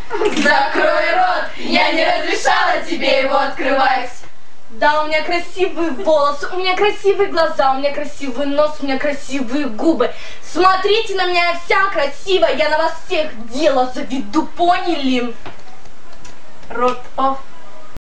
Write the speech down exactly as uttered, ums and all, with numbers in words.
Закрой рот, я не разрешала тебе его открывать. Да, у меня красивые волосы, у меня красивые глаза, у меня красивый нос, у меня красивые губы. Смотрите на меня, я вся красивая, я на вас всех дело заведу, поняли? Рот оф.